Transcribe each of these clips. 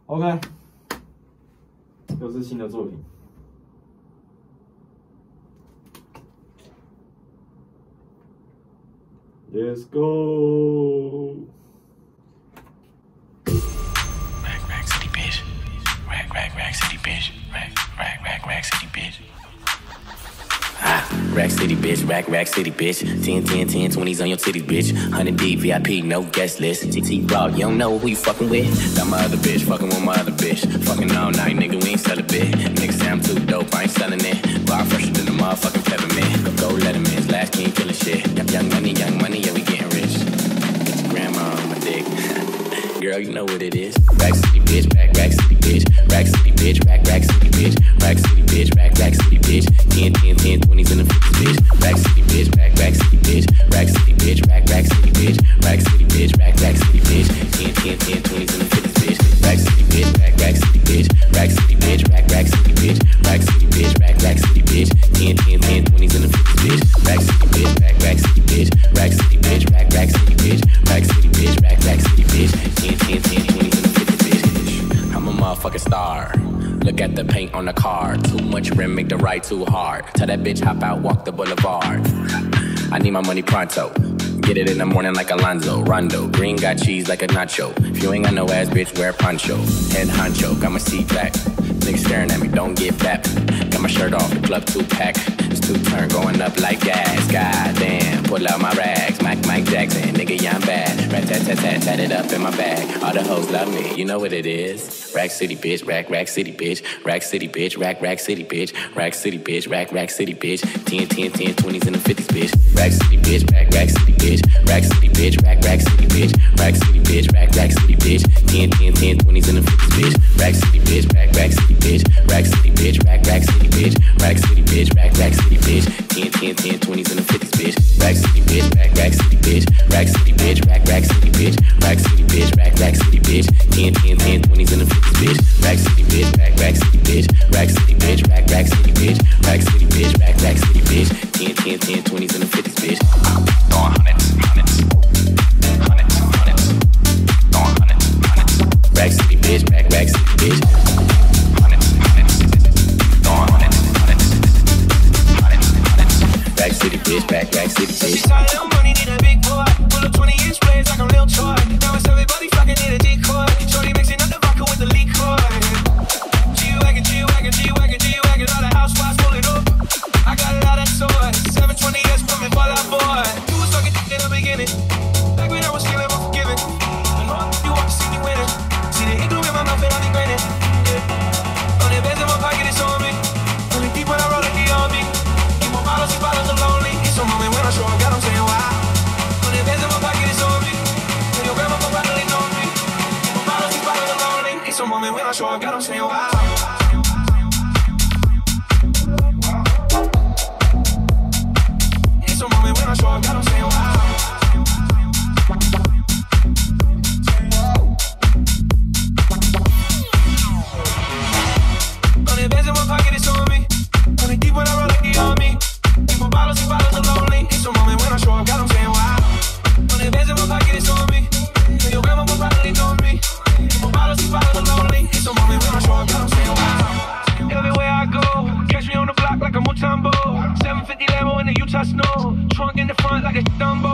OK， 又是新的作品。Let's go. Rack city bitch. Rack city bitch. Rack city bitch. Rack city bitch, rack city bitch. 10, 20s on your titties, bitch. 100 deep, VIP, no guest list. TT Raw, you don't know who you fucking with. Got my other bitch, fucking with my other bitch. Fucking all night, nigga, we ain't sell a bit. Nigga say I'm too dope, I ain't selling it. Bar fresher than the motherfucking peppermint. Go Letterman's, last king killing shit. Young money, yeah, we getting rich. Get your grandma on my dick. Girl, you know what it is. Rack city bitch, rack city bitch. Rack city bitch, rack city bitch. Rack city bitch, rack city bitch. 10, 20s in the 50s, bitch. Rack city bitch, rack city bitch. Rack city bitch, rack city bitch. Rack city bitch, rack city bitch. 10, 20s in the 50s, bitch. Rack city bitch, rack city bitch. Rack city bitch, rack city bitch. Rack city bitch, rack city bitch. 10, 20s in the 50s, bitch. Rack city bitch, rack city bitch. Rack city bitch, rack city bitch. Rack city bitch, rack city bitch. 10, 20s in the 50s, bitch. I'm a motherfucking star. Look at the paint on the car. Too much rim, make the ride too hard. Tell that bitch hop out, walk the boulevard. I need my money pronto. Get it in the morning like Alonzo. Rondo, green got cheese like a nacho. If you ain't got no ass, bitch, wear poncho. Head honcho, got my seat back. Niggas staring at me, don't get back. Got my shirt off, the club 2-pack. It's 2-turn, going up like gas. Goddamn, pull out my rags. Mike Jackson, nigga, yeah, I'm bad. Rat-tat-tat-tat, tat it up in my bag. All the hoes love me, you know what it is. Rack city bitch, rack city bitch. Rack city bitch, rack city bitch. Rack city bitch, rack city bitch. 10, 20s in the 50s, bitch. Rack city bitch, rack city bitch. Rack city bitch, rack city bitch. Rack city bitch, rack city bitch. 10, 20s in the 50s, bitch. Rack city bitch, rack city bitch. Rack city bitch, rack city bitch. Rack city bitch, rack city bitch. 10, 20s in the 50s, bitch. Rack city bitch, rack city bitch. Rack city bitch, rack city bitch. Rack city bitch, rack city bitch. 10, 20s in the 50s, bitch. Rack city bitch, rack city bitch. Rack city bitch, rack city bitch. Rack city bitch, rack city bitch. 10, 20s in the 50s, bitch. Throwing hundreds. Throwing hundreds. Rack city bitch, rack city bitch. Hundreds. Throwing hundreds. Rack city bitch, rack city bitch. She saw a little money, need a big boy. Pull up 20-inch blades like a little toy. Now it's everybody fucking need a decoy. Shorty mixing up the vodka with the liquor. G-Wagon, all the housewives pulling up. I got a lot of toys. 720S coming for that boy. You was talking in the beginning. Back when I was feeling unforgiving. I know you want to see me winning. See the igloo in my mouth and I'll be grinning. Yeah. On the beds in my pocket, it's on me. Only people that roll like the army. Keep my bottles and bottles are lonely. It's a moment when I show up, God, I'm saying wow. On the beds in my pocket, it's on me. And your grandma will finally know me. Keep my bottles and bottles are lonely. It's a moment when I show up, God, I'm saying wow. It's a moment when I show up, God, I'm saying wow. On the beds in my pocket, it's on me. Only deep when I roll like the army. Keep my bottles and bottles are lonely. It's a moment when I show up, God, I'm saying wow. On the beds in my pocket, it's on me. And your grandma will finally know me. Keep my bottles and bottles are lonely. It's a moment when I show up, God, I'm saying wow. Everywhere I go, catch me on the block like a Mutombo. 750 Lambo in the Utah snow. Trunk in the front like a Dumbo.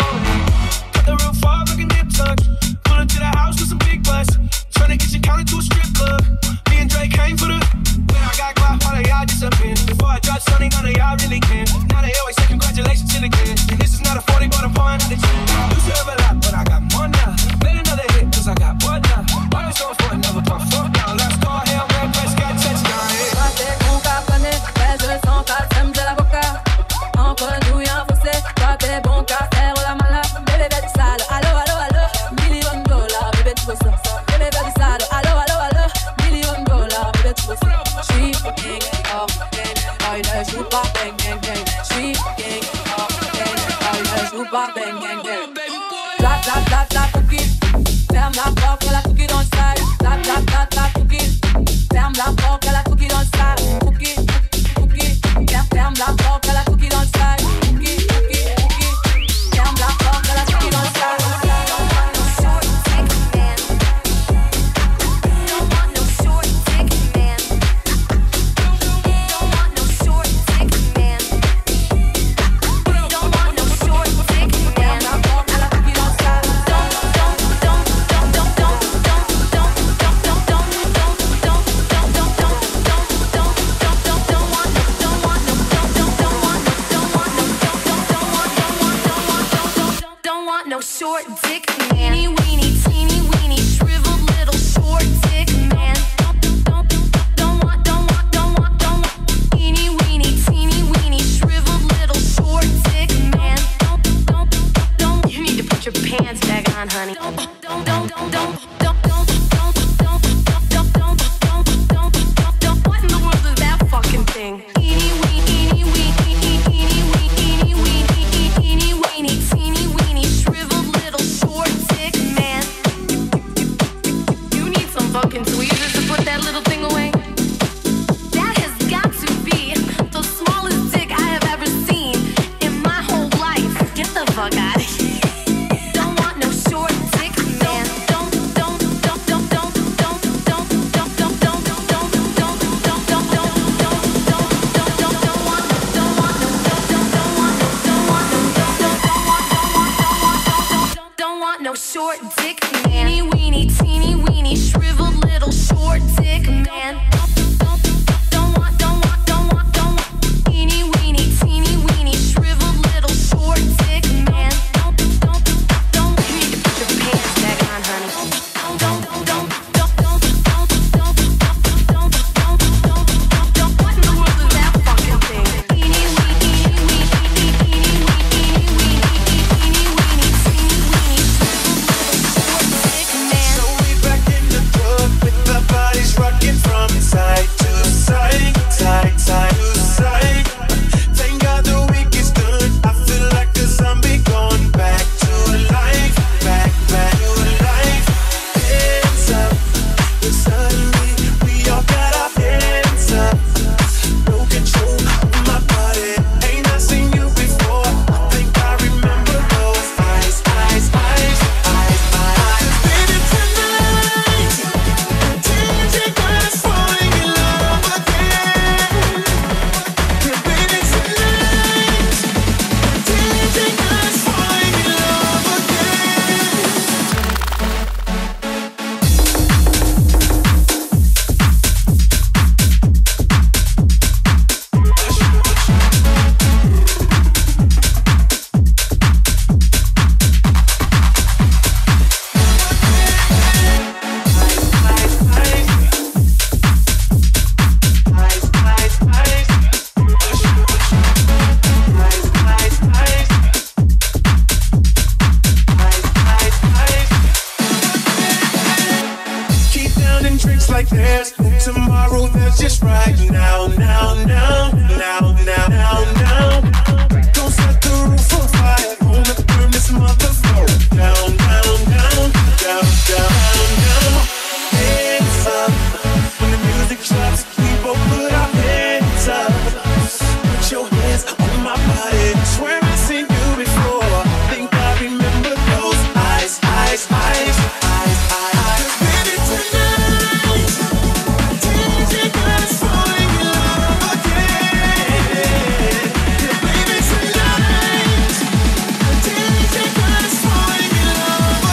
drinks like there's no tomorrow. That's just right now, now, now, now, now, now, now. Don't set the roof on fire. Gonna burn this motherfucker down, down, down, down, down, down. Hands up when the music drops. We both put our hands up. Put your hands on my body. Swear I've seen you before. Think I remember those eyes, eyes, eyes, eyes, eyes. Baby, tonight, DJ got us falling in love again. Yeah, baby, tonight, DJ got us falling in love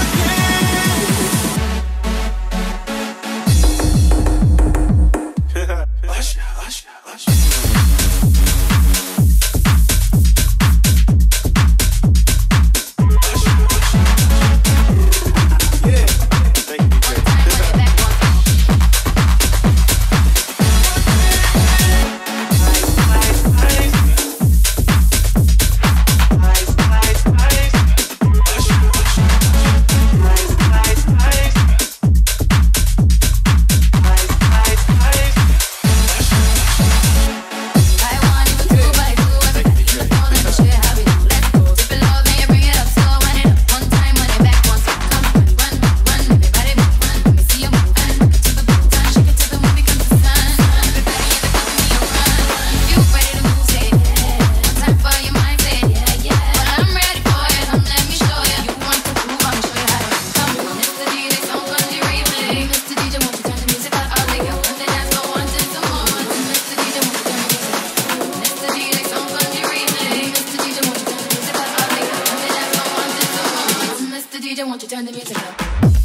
again. Usher, usher, usher. Won't you turn the music up?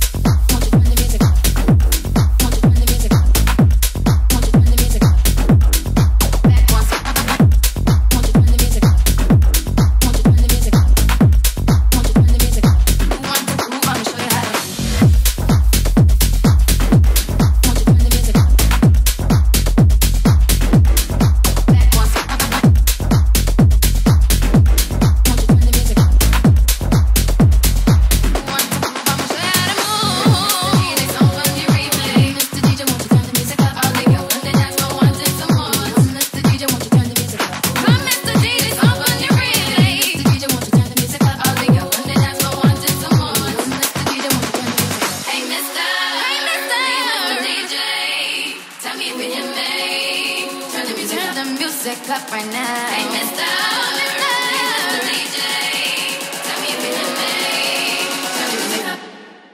Up right now. Hey, Mr. DJ, tell me if you hear me. Turn the music up.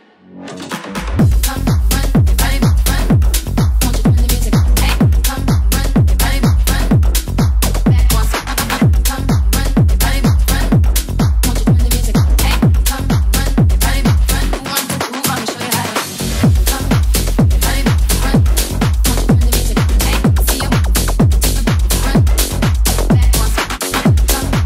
Come run, everybody run. Won't you turn the music up? Hey, come run, everybody run. Back once. Come run, everybody run. Won't you turn the music up? Hey, come run, everybody run. Who wants to move? I'ma show you how to. Come, everybody run. Won't you turn the music up? Hey, see you. Run. Back once. Come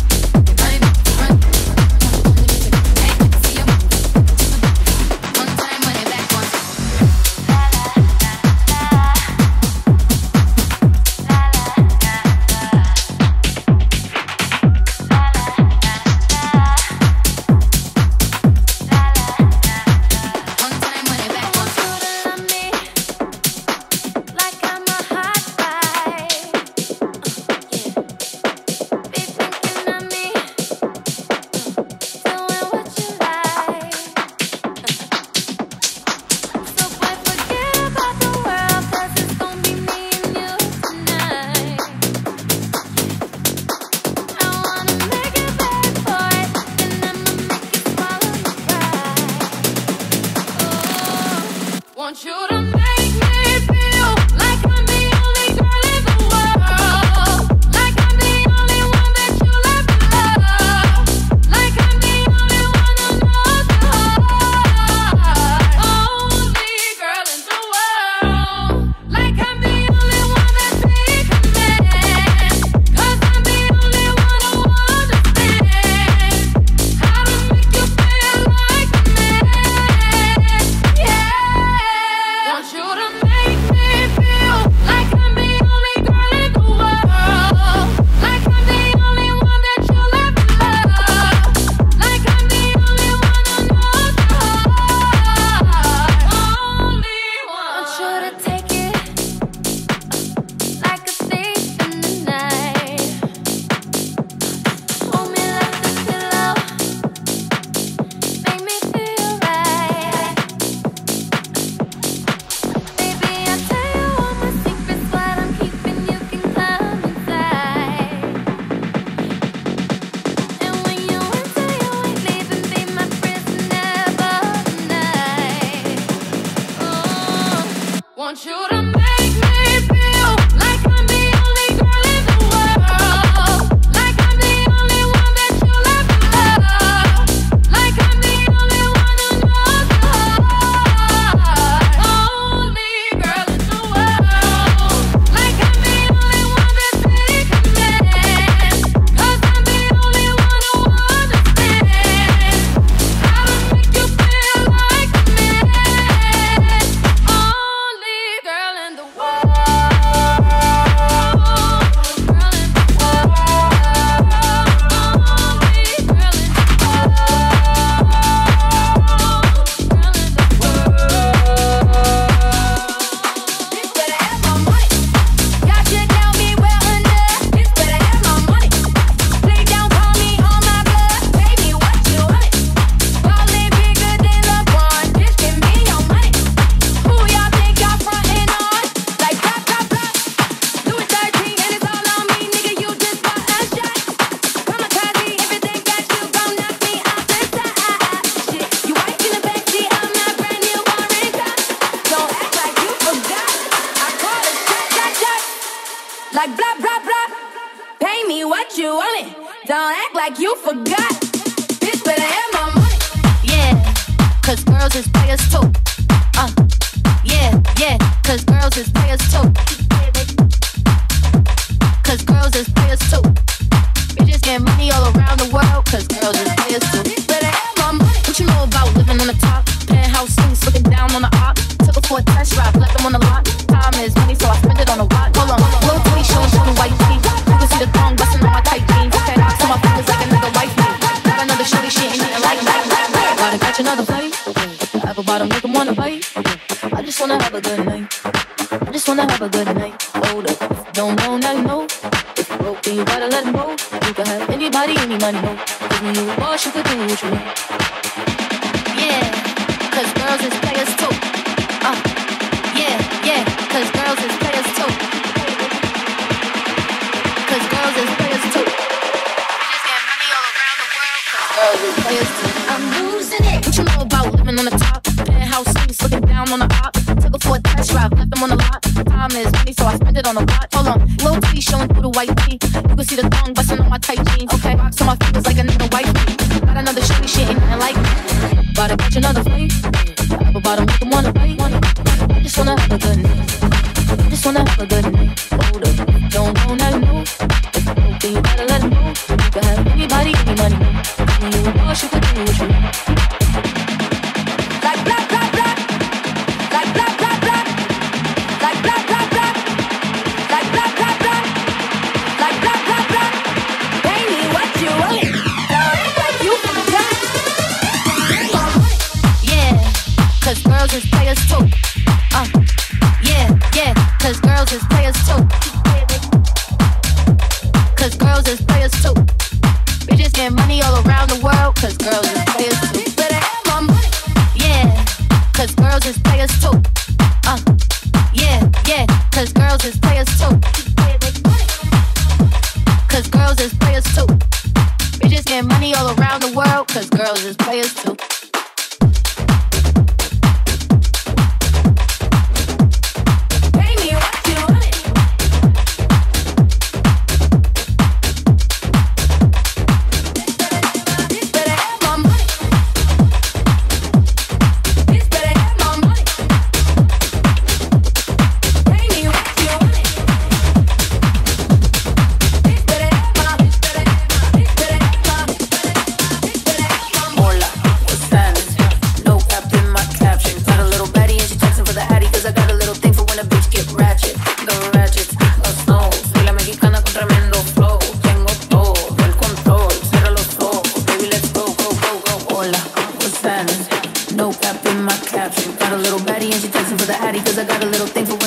like blah, blah, blah. Pay me what you want it. Don't act like you forgot. Bitch, better have my money. Yeah, cause girls is players too. Yeah, cause girls is players too. Cause girls is players too. Bitches get money all around the world, cause girls is players too. Bitch, better have my money. What you know about living on the top? Penthouse suites, looking down on the op. Took her for a test drive, left them on the lot. Time is money, so I spend it on a watch. Hold on, little titty showing white teeth. You can see the thong busting on my tight jeans. Okay, so my fingers like another wife me. Got another shorty, she ain't nothing like that. Gotta catch another fight. The apple bottom make 'em wanna bite. I just wanna have a good night. I just wanna have a good night. Hold up, don't know, now you know. If you broke, then you gotta let him go. You can have anybody, any money, no. Cause when you a boss, you could do what you want. Yeah, cause girls is players too. Yeah, cause girls is players too. Cause girls is players too. Bitches get money all around the world. Cause girls is players too. I'm losing it. What you know about living on the top? Penthouse suites, looking down on the op. Took her for a test drive, left them on the lot. Time is money, so I spend it on a watch. Hold on, little titty showing through the white tee. You can see the thong busting on my tight jeans. Okay, rocks on my fingers like another wife. Got another shorty, she ain't nothing like me. About to catch another fight. Apple bottom make 'em wanna bite. I just wanna have a good night. I just wanna have a good night. Hold up, don't know, now you know. If you broke, then you gotta let him know. You can have anybody, any money. When you a boss, you could do what you want. Like blah, blah, blah. Like blah, blah, blah. Like blah, blah, blah. Like blah, blah, blah. Like blah, blah, blah. Pay me what you want it. Don't act like you forgot. Yeah, cause girls is players too. Yeah, cause girls is players too. Cause girls is players too. Bitches get money all around the world, cause girls is players too. Bitch, better have my money. Yeah, cause girls is players too. Yeah, cause girls is players too. Cause girls is players too. Bitches get money all around the world, cause girls is players too. Pay me what you want it. Bitch, better have my money. Bitch, better have my money. Pay me what you want it.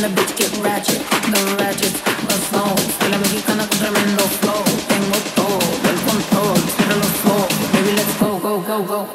when a bitch get ratchet. The ratchet, los flows. Soy la mexicana con tremendo flow. Tengo todo el control. Cierra los ojos, baby, let's go, go, go, go.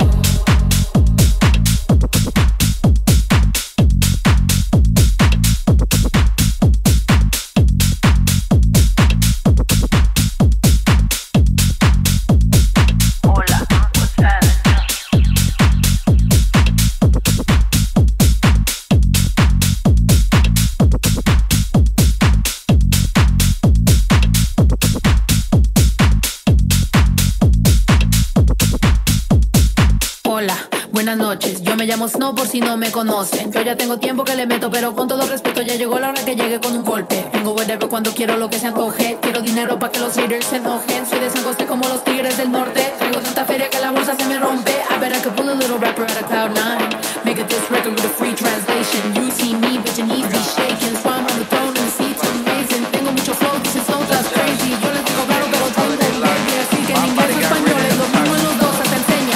Buenas noches, yo me llamo Snow por si no me conocen. Yo ya tengo tiempo que le meto, pero con todo respeto ya llegó la hora que llegue con un golpe. Tengo whatever cuando quiero lo que se antoje. Quiero dinero para que los haters se enojen. Soy de San José como los tigres del norte. Traigo tanta feria que la bolsa se me rompe. I bet I could pull a little rapper out of Cloud9. Make a diss record with a free translation. You see me, bitch, and easy shaking. So I'm on the throne and the seat's amazing. Tengo mucho flow, this is so that's crazy. Yo les digo claro, pero tengo un baby. Así que en inglés o español, lo mismo en los dos se te enseña.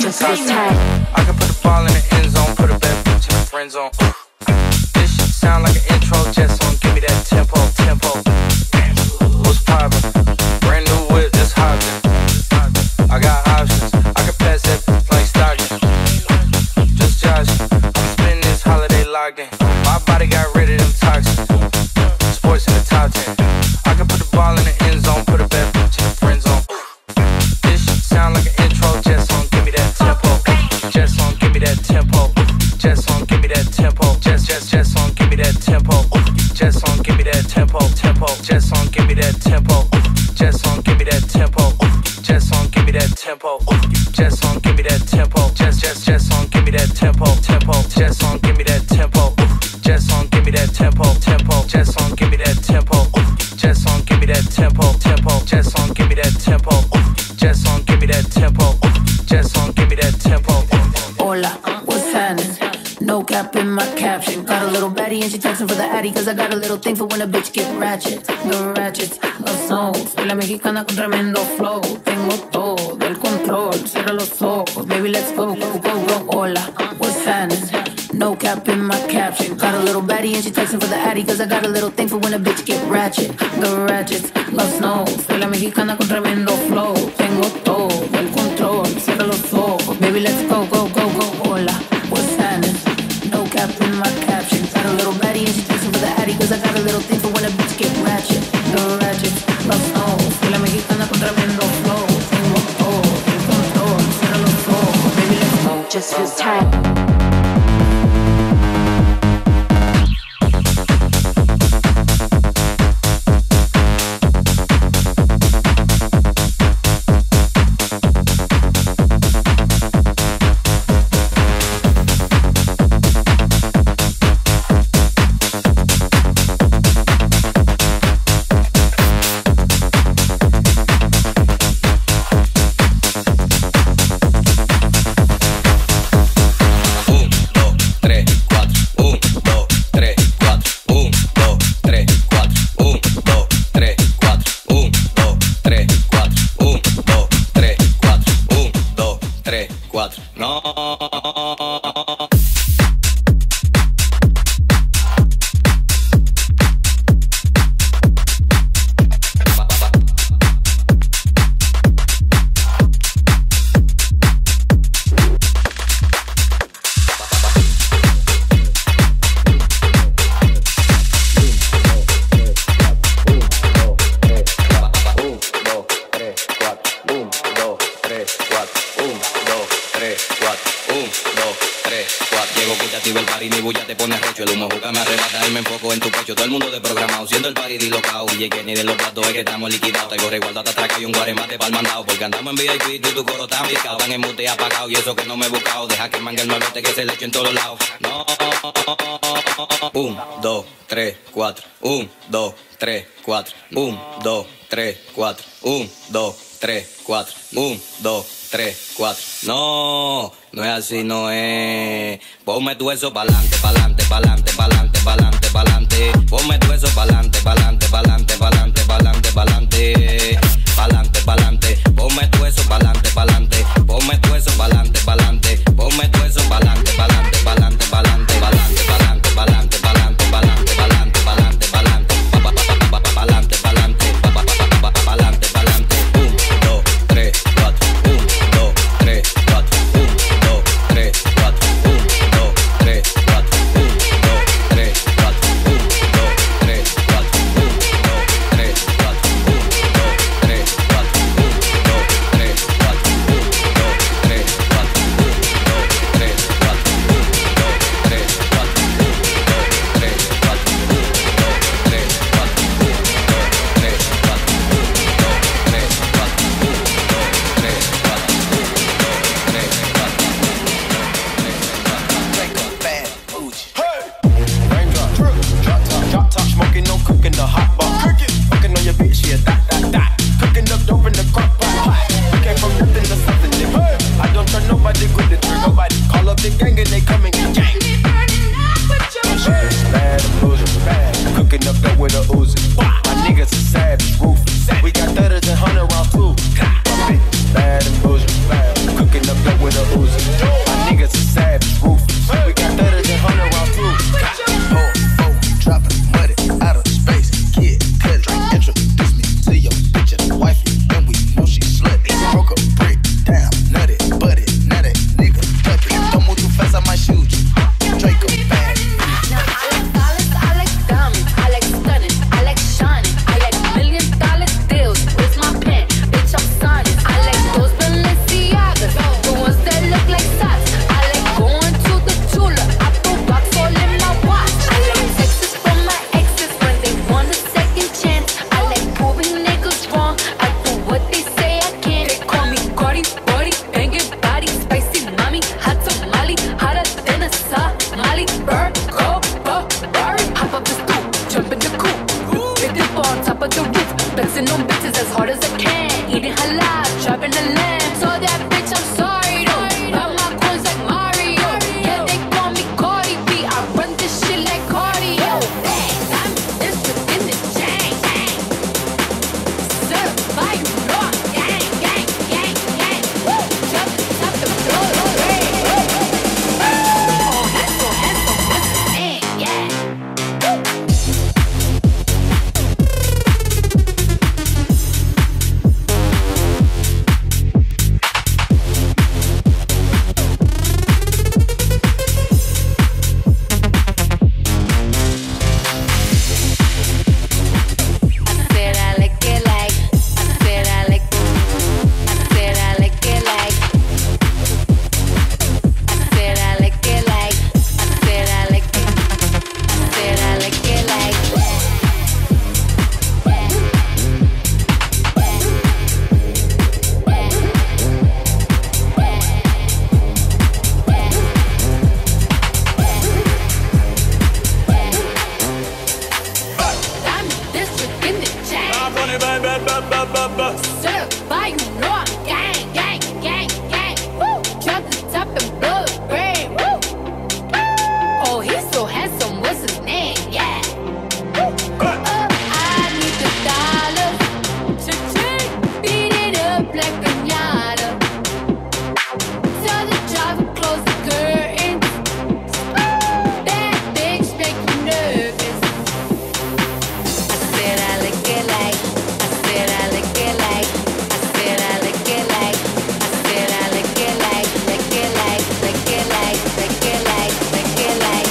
I can put the ball in the end zone, put a bad bitch in the friend zone. This shit sound like an intro jet song. Give me that tempo, tempo. What's poppin'? Brand new whip, that's hoppin'. I got options, I can pass that like Stockton. Just joshin', I'm spending this holiday locked in. My body got rid of them toxins. Sports in the top 10. I can put the ball in the end zone, put a bad bitch in the friend zone. This shit sound like an intro jet song. Give me that tempo. Jet song, give me that tempo. Jet song, give me that tempo. Jet song, give me that tempo. Jet song, give me that tempo. Tempo. Jet song, give me that tempo. Jet song, give me that tempo. Jet song, give me that tempo. Jet song, give me that tempo. Jet song, give me that tempo. Tempo. Jet song, give me that tempo. Jet song, give me that tempo. Tempo. Jet song, give me that tempo. Jet song, give me that tempo. Tempo. Jet song, give me that tempo. Jet song, give me that tempo. Jet song, give me that tempo. Hola, what's happening? No cap in my caption. Got a little baddie and she texting for the addy. Cause I got a little thing for when a bitch get ratchet. The ratchets, los souls. Soy la mexicana con tremendo flow. Tengo todo el control. Cierra los ojos, baby, let's go, go, go, go. Hola, what's happening? No cap in my caption. Got a little baddie and she texting for the addy. Cause I got a little thing for when a bitch get ratchet. The ratchets, los souls. Soy la mexicana con tremendo flow. Tengo todo el control. Cierra los ojos, baby, let's go, go, go, go. Hola, what's happening? No cap in my caption. Got a little baddie and she texting for the addy. Cause I got a little thing for when a bitch get ratchet. The ratchets, los souls. Soy la mexicana con tremendo flow. Tengo todo el control. Cierra los ojos, baby, let's go. Just feels tight. Estamos liquidados, traigo resguardo hasta atrás, hay un guaremate pa'l mandado. Porque andamos en VIP y tu coro está picado. Van en mute apagado y eso que no me he buscado. Deja que mangue el nuevete que se le eche en todos lados. No. 1, 2, 3, 4. 1, 2, 3, 4. 1, 2, 3, 4. 1, 2, 3, 4. 1, 2, 3, 4. No, no es así, no es. Ponme tu eso pa'lante, pa'lante, pa'lante, pa'lante, pa'lante, pa'lante. Ponme tu eso pa'lante, pa'lante, pa'lante, pa'lante, pa'lante, pa'lante. Pa'lante, pa'lante. Ponme tu eso pa'lante, pa'lante. Ponme tu eso pa'lante, pa'lante. Ponme tu eso pa'lante, pa'lante, pa'lante, pa'lante, pa'lante, pa'lante, pa'lante, pa'lante, pa'lante, pa'lante. with a Uzi. My niggas are savage, ruthless. We got 30s and 100 round too. My bitch bad and bullshit. Cooking up dope with a Uzi. My niggas are savage, ruthless. We got 30s and 100 round too. Dropping money out of space. Kid, cut, introduce me to your bitch and wifey. And we know she slutty. Broke a brick down, nutty, buddy. Now that nigga tucky. Don't move too fast, I might shoot you. Draco bag. Now I like dollars, I like diamonds, I like stunning, I like shining, I like $1 million deals. Where's my pen? Bitch, I'm signing. I like those Balenciagas, the ones that look like socks. I like going to the Tula, I put rocks all in my watch. I like texts from my exes when they want a second chance. I like proving niggas wrong. I do what they say I can't. They call me Cardi, Cardi, banging body, spicy mommy, hot tamale, hotter than a Somali. Bird, go, bird, hop up the stoop, jump in the coop, big dip on top of the roof, flexing on bitches as hard as I can, eating halal, driving a lamb. So that bitch, I'm sorry though. Got my coins like Mario. Yeah, they call me Cardi B. I run this shit like cardio. I'm this within the chain. Certified raw, gang, gang, gang, gang. Woo, drop the top of the floor. Oh, handsome, handsome, what's his name? Yeah. I said I like it like, I said I like, I said I like it like, I said I like it like, I said I like it, I said I like it like. I'm district in the chain. Certified, you know I'm gang, gang, gang, gang. Woo, drop the top and blow the brain. Woo. Oh, he's so handsome. What's his name? Yeah. I need the dollars. Cha-ching, beat it up like piñata. Tell the driver close the curtains. That bitch make you nervous. I said I like it like, I said I like it like, I said I like it like, I said I like it like it like, like it like, like it like, like it like,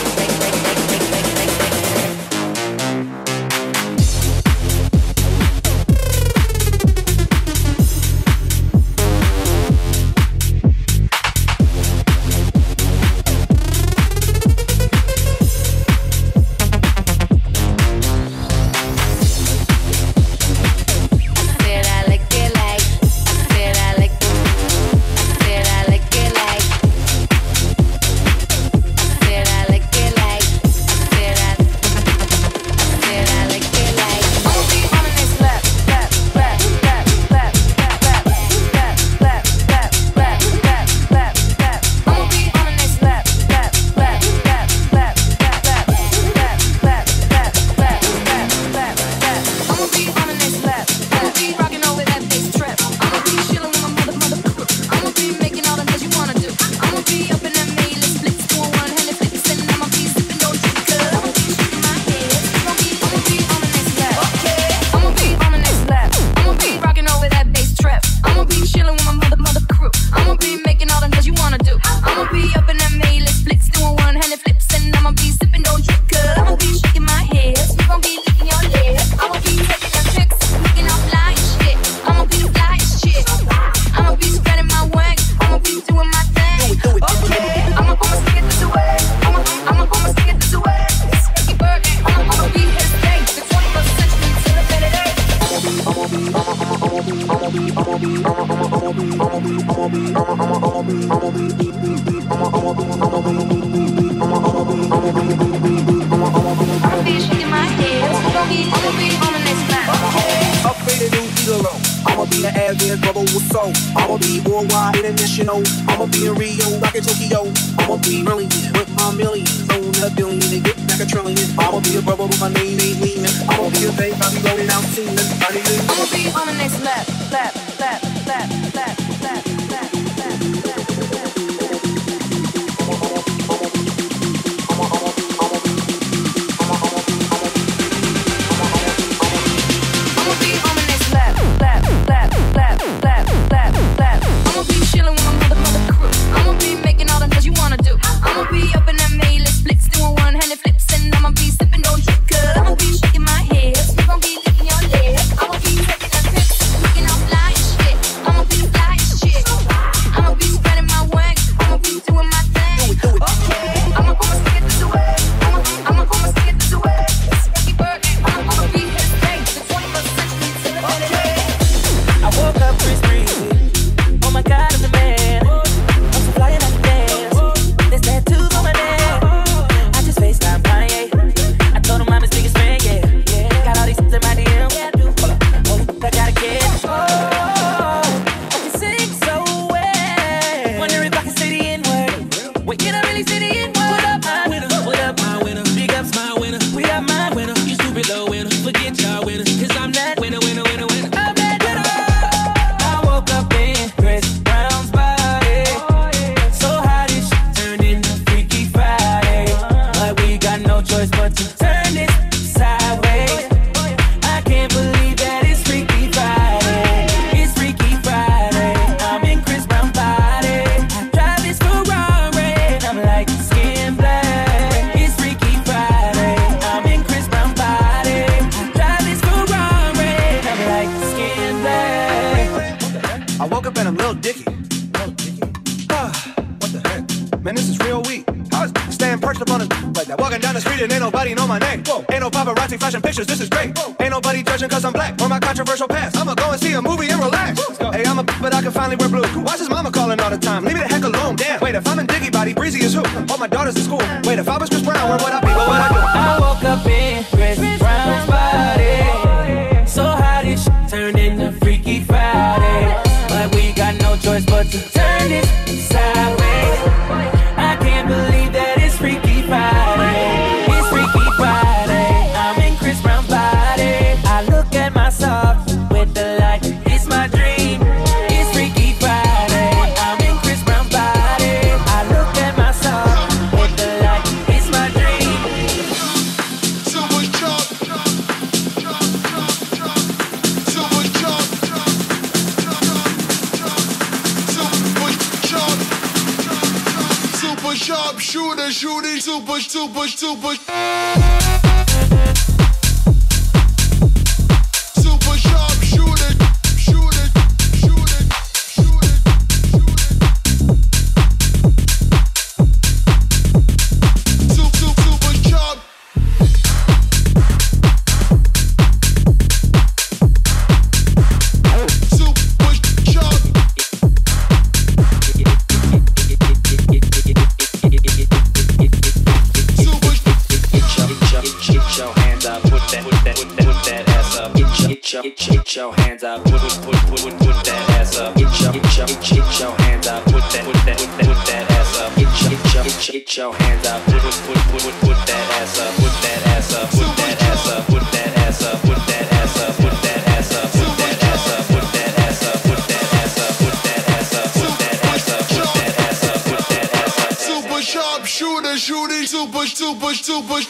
said I like it like, I said I like, I said I like it like, I said I like it like, I said I like it like. I'ma be on the next lap, lap, lap, lap, lap, lap, lap, lap, lap, lap, lap, lap, lap. I'ma be on the next lap, lap, lap, lap, lap, lap, lap, lap, lap, lap, lap, lap. I'ma be on the next lap. I'ma be rocking over that bass trap. I'ma be chilling with my mother crew. I'ma be making all the things you wanna do. I'ma be up in that Mayless flicks, doing one-handed flips, and I'ma be sipping no drink, 'cause I'ma be shaking my head. I'ma be on the next lap. Okay. I'ma be on the next lap. I'ma be rocking over that bass trap. I'ma be chilling with my mother crew. I'ma be making all the things you wanna do. I'ma be up in that Mayless flicks, doing one-handed flips, and I'ma be sipping no drink, 'cause I'ma be shaking my head. You gon' be licking your lips. I'ma be taking them pics, looking all fly and shit. I'ma be fly as shit. I'ma be spreading my wings. I'ma be doing my thing. Okay. I'ma stick it this away. I'ma stick it this away. Happy birthday. I'ma be here to stay. The 21st century, celebrate it. I'ma be shaking my head. I'ma be on the next lap. Upgraded new Igalo. I'ma be an avid bubble with soul. I'ma be worldwide international. I'ma be in Rio, rockin' Tokyo. I'ma be brilliant with my millions. Own a billion and get back a trillion. I'ma be a brother with my name ain't leaning. I'ma feel babe, I'll be rolling out soon. Everybody leave. I'ma be on the next lap, lap, lap, lap, lap, lap, lap, lap, lap. I'ma be on the next lap, lap, lap, lap, lap, lap, lap. I'ma be chillin' with my mother crew. I'ma be making all the things you wanna do. I'ma be up in that Mayless splits, doing one-handed flips, and I'ma be sipping on liquor. I'ma be shaking my hips, you gon' be licking your lips. I'ma be taking a pics, looking all fly as shit. I'ma be fly as shit. I'ma be spreading my wings, I'ma be doing my thing. Okay, I'ma stick it this way. I'ma stick it this way. It's Ricky birthday, I'ma be his day. The 21st century celebrating. I woke up Chris Breezy. Oh my God, I'm the man. I'm so flying like a dance. There's tattoos on my neck. I just FaceTime Kanye. I told him I'm his biggest fan, yeah. Got all these in my DM. Hold up, I gotta get. Oh, I can sing so well. Wonder if I can say the N-word. Wait, can I really say the N-word? What up, my winner? What up, my winner? Big ups, my winner. We got my winner. You stupid little winner. Forget y'all winner. Cause I'm that winner, winner, winner, winner. I'm that winner. I woke up in Chris Brown's body. So how this shit turned into Freaky Friday? But we got no choice but to turn this sideways. I can't believe that it's Freaky Friday. It's Freaky Friday. I'm in Chris Brown's body. I drive this Ferrari and I'm like skin black. It's Freaky Friday. I'm in Chris Brown's body. I drive this Ferrari and I'm like skin black. I woke up and I'm Lil Dicky. Ah, what the heck? Man, this is real weak. I was staying perched up on a like that. Walking down the street and ain't nobody know my name. Ain't no paparazzi flashing pictures, this is great. Ain't nobody judging cause I'm black or my controversial past. I'ma go and see a movie and relax. Hey, I'm a but I can finally wear blue. Why's his mama calling all the time? Leave me the heck alone, damn. Wait, if I'm in Diggy Body, Breezy is who? All my daughters in school. Wait, if I was Chris Brown, where would I be? What would I do? I woke up in Chris Brown's body. So how this shit turned into Freaky Friday? But we got no choice but to turn it sideways. I can't believe that it's Freaky Friday. It's Freaky Friday. I'm in Chris Brown's body. I look at myself with the light. It's my dream. It's Freaky Friday. I'm in Chris Brown's body. I look at myself with the light. It's my dream. Super sharp shooter, shooting super, super, super. Super sharp shooter, shooter, shooter, shooter, shooter. Super sharp. Super sharp. Get your hands up, put that ass up. Get your hands up, put that ass up. Get your hands up, put that ass up. Get your hands up, put that ass up, put that ass up, put that ass up, put that ass up, put that ass up, put that ass up, put that ass up, put that ass up, put that ass up, put that ass up, put that ass up, put that ass up, put that ass up. Super sharp shooter, shooting super, super, super.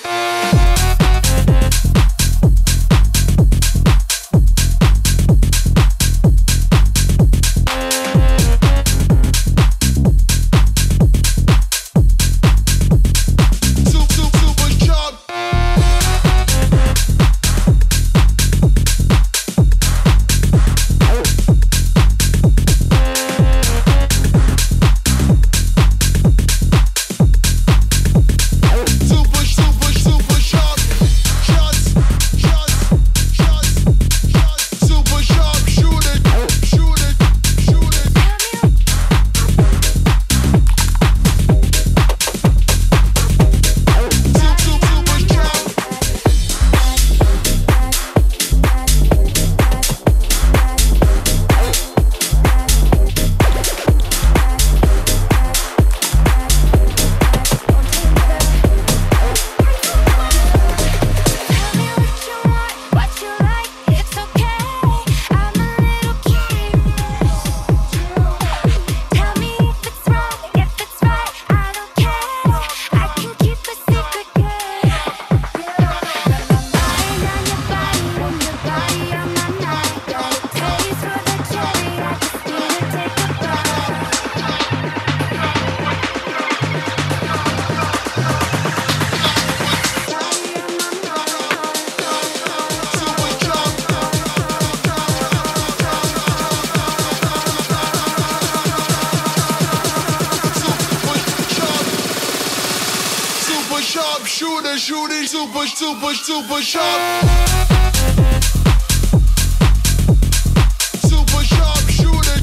Super, super, shooting, super sharp. Super sharp shooting.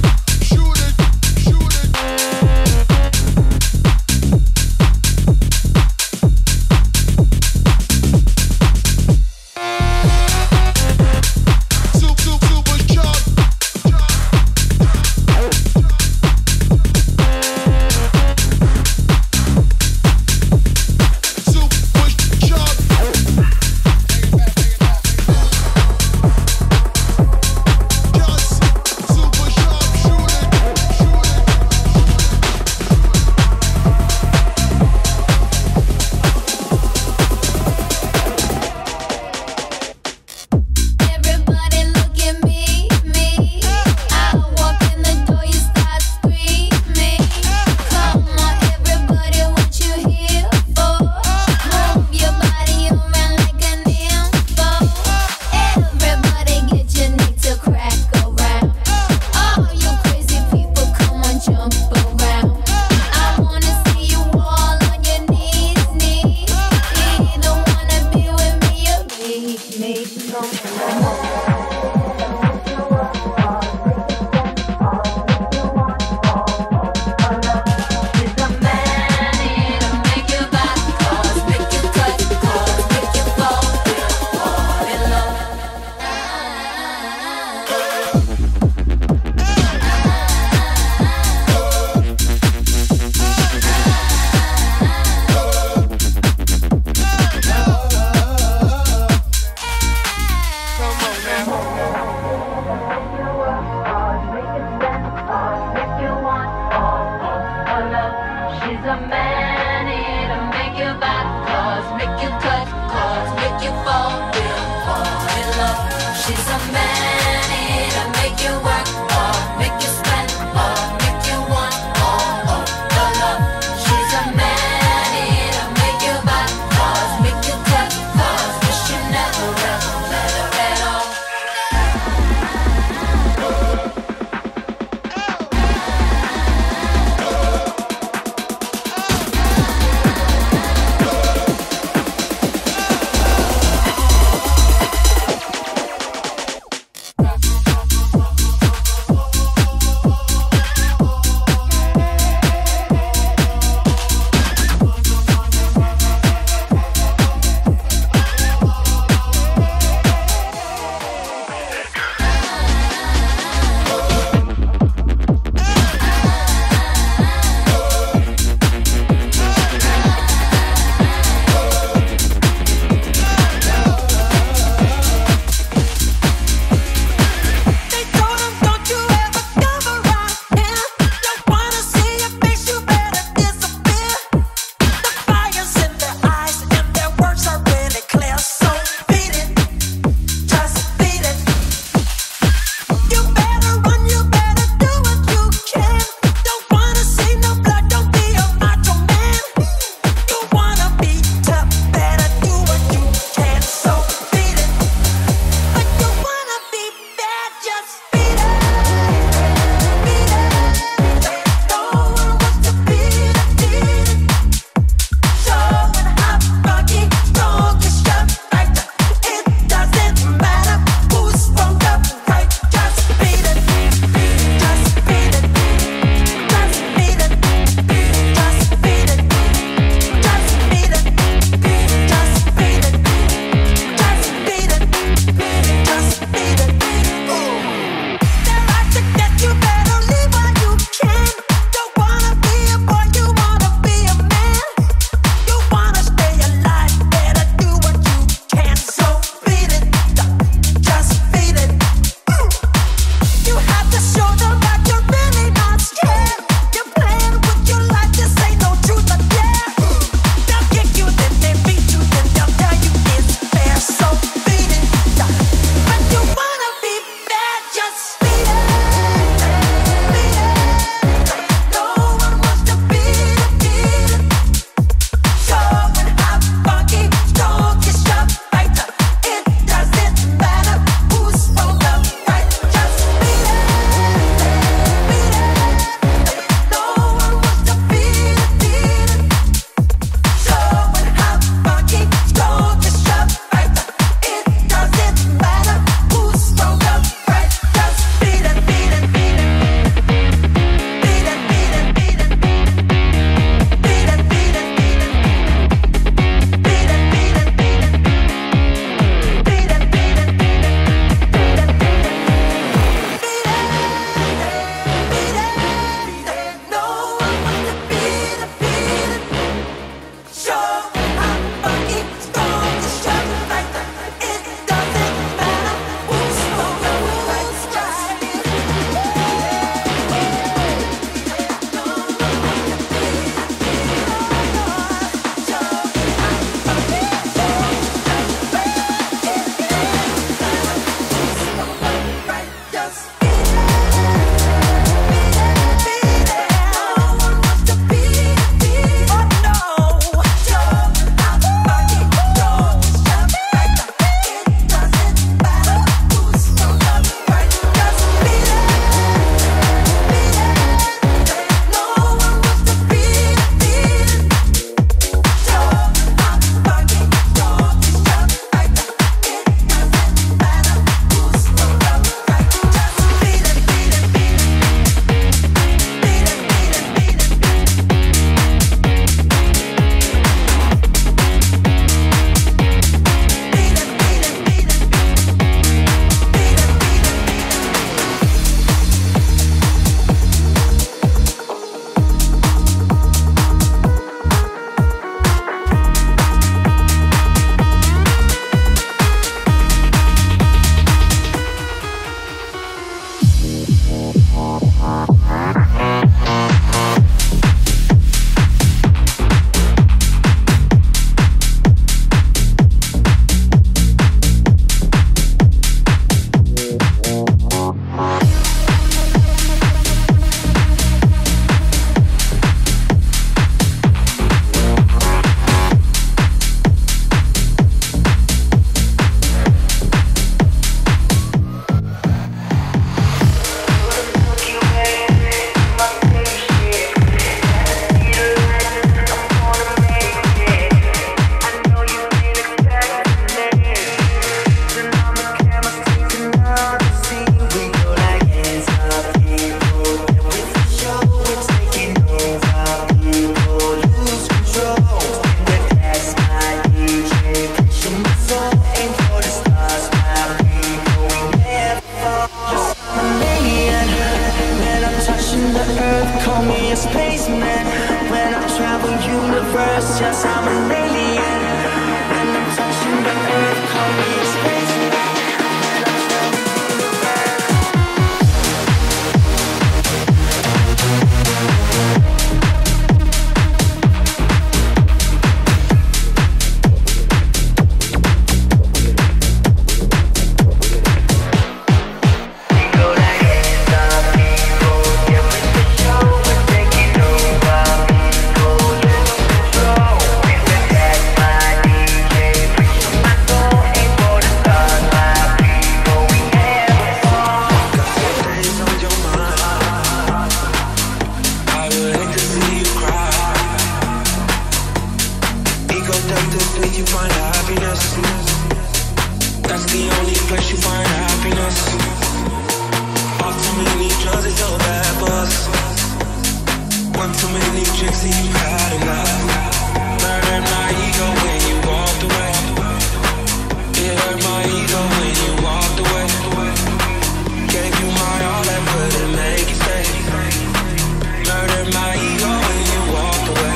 the only place you find happiness. Off too many drugs, it's so bad for us. One too many drinks and you had enough. Murdered my ego when you walked away. It hurt my ego when you walked away. Gave you my all, I couldn't make you stay. Murdered my ego when you walked away.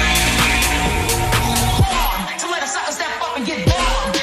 So let us step up and get down.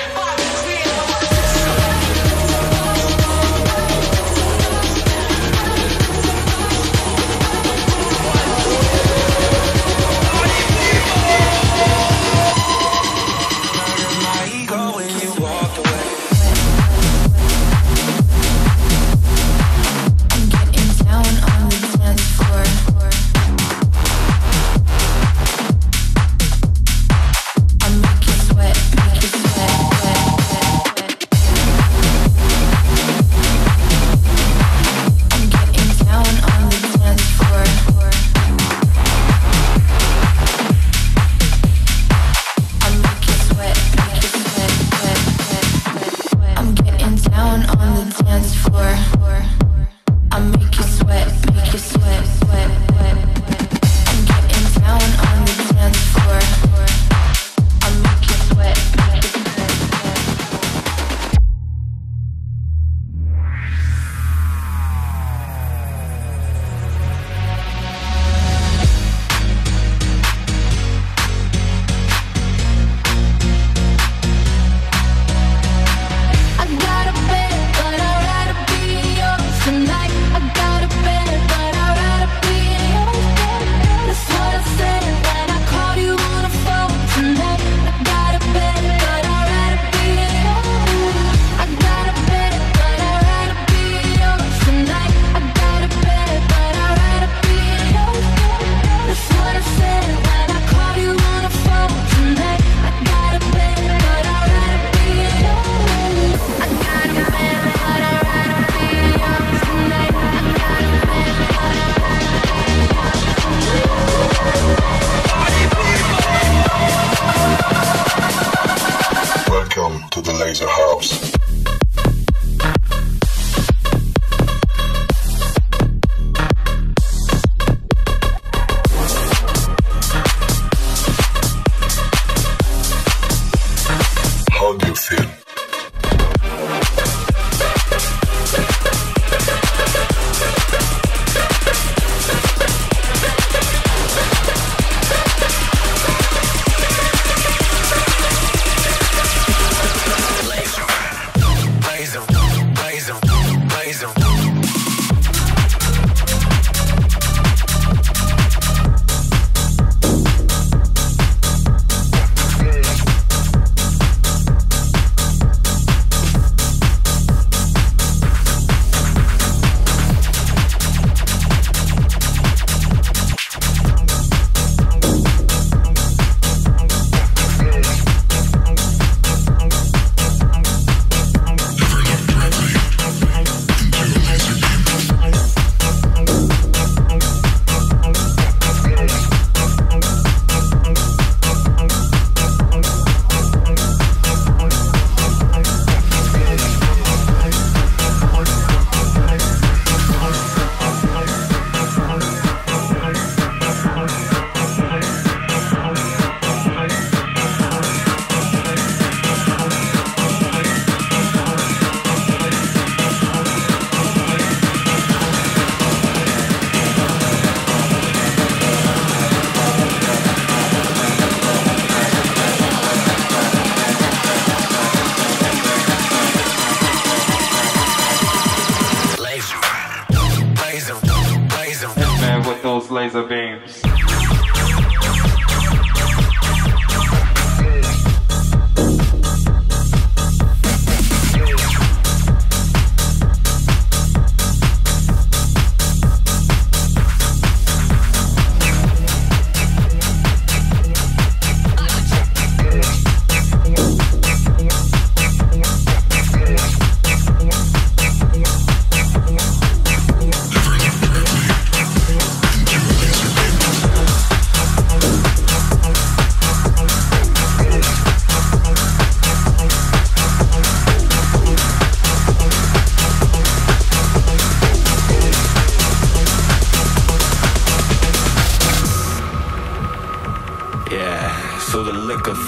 those laser beams.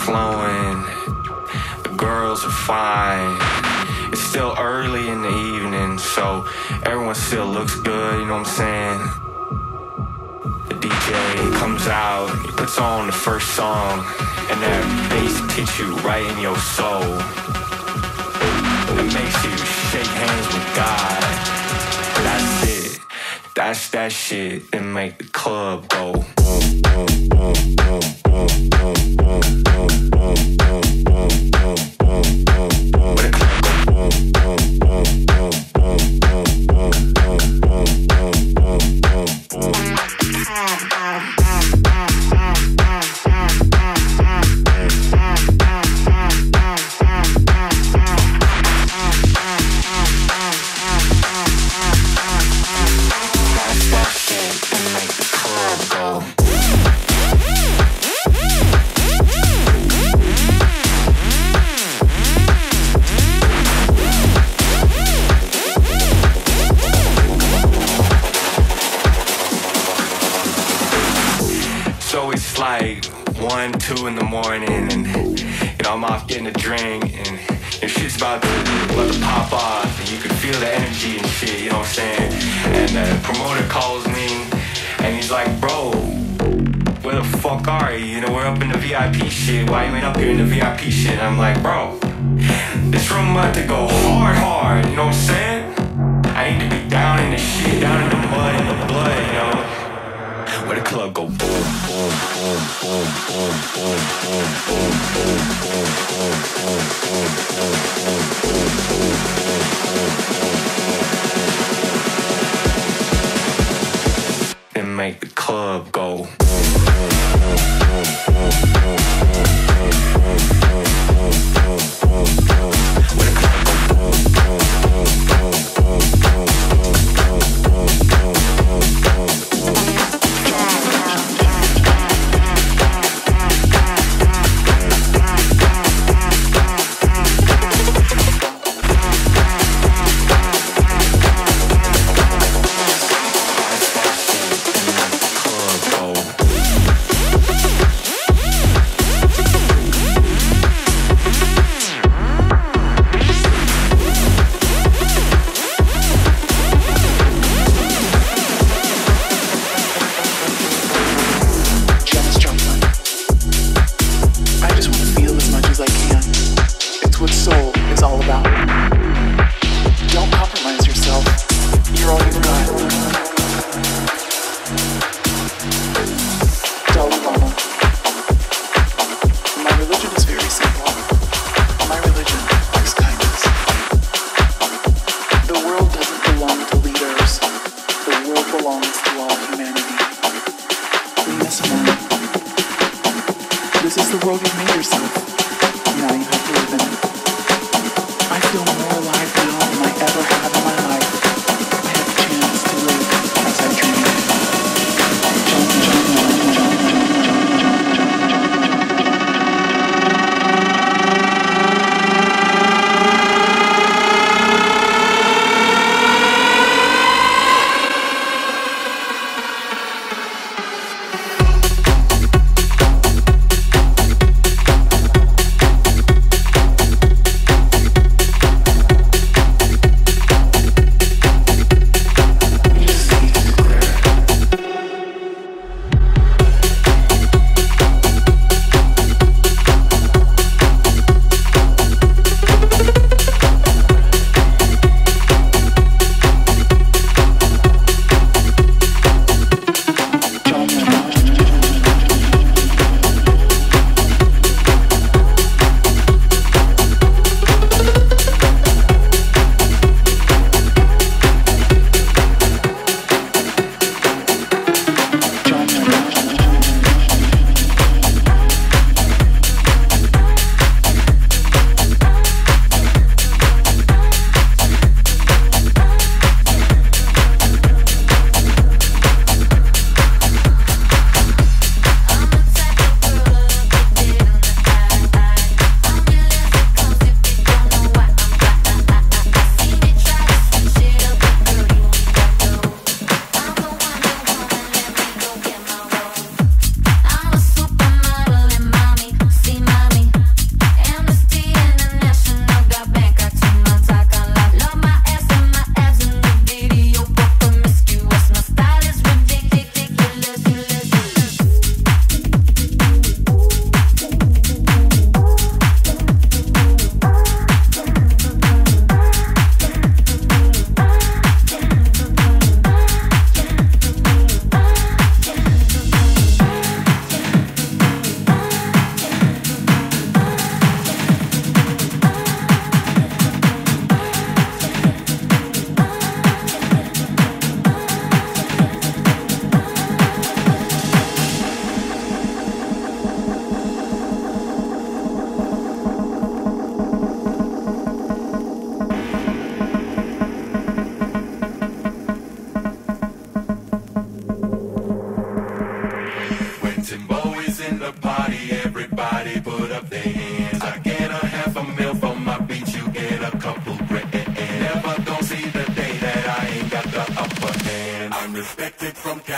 flowing. The girls are fine. It's still early in the evening, so everyone still looks good, you know what I'm saying? The DJ comes out, he puts on the first song, and that bass hits you right in your soul. It makes you shake hands with God. That's it. That's that shit that make the club go boom, boom, boom, boom, boom, boom, boom, boom, boom, boom, boom, boom, boom, boom, boom. Where the club go boom, boom, boom, boom, boom, boom, boom, boom, boom, boom, boom, boom, boom. So it's like 1, 2 in the morning, and you know I'm off getting a drink, and your shit's about to pop off, and you can feel the energy and shit, you know what I'm saying? And the promoter calls me, and he's like, bro, where the fuck are you? You know, we're up in the VIP shit. Why you ain't up here in the VIP shit? And I'm like, bro, this room about to go hard, you know what I'm saying? I need to be down in the shit, down in the mud and the blood, you know? Where the club go boom, boom, boom, boom, boom, boom, boom, boom, boom, boom, boom, boom, boom, boom, boom, boom, boom, and make the club go boom, boom, boom, boom, boom, boom, boom, boom, boom, boom, boom, boom. Where the club go boom, boom, boom, boom, boom, boom, boom, boom, boom, boom, boom. Go.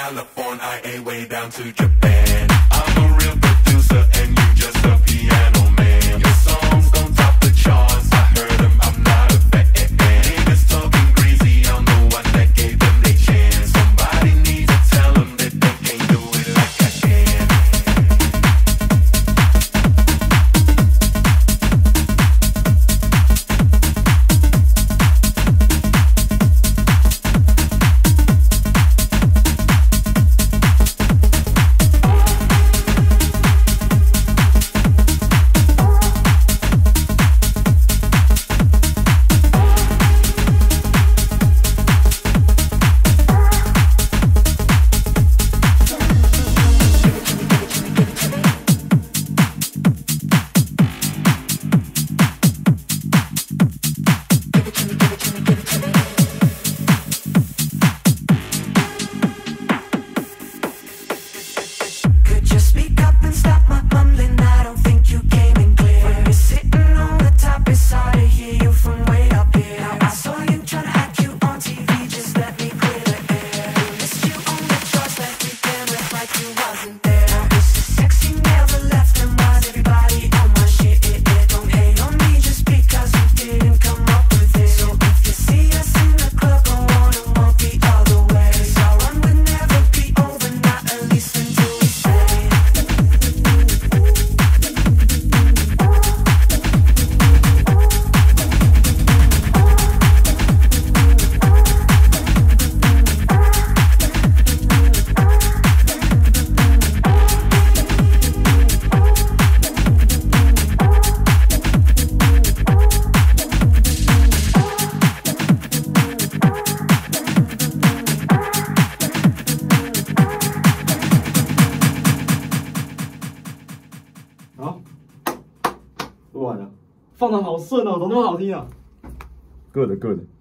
California, way down to Japan. I'm a real producer and you just a piano man. Your songs gon' top the charts, I heard them, I'm not a fan. Niggas talking greasy, I'm the one that gave them their chance. Somebody needs to tell them that they can't do it like I can. 录完了，放的好顺哦，怎么那么好听啊 ？Good。